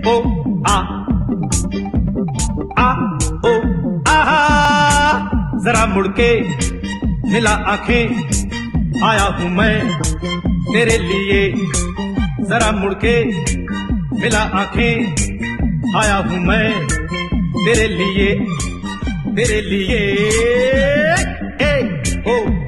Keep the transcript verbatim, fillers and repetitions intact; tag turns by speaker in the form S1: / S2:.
S1: ओ आ आ ओ आहा, जरा मुड़के मिला आंखें, आया हूं मैं तेरे लिए। जरा मुड़के मिला आंखें, आया हूं मैं तेरे लिए, तेरे लिए। ए ओ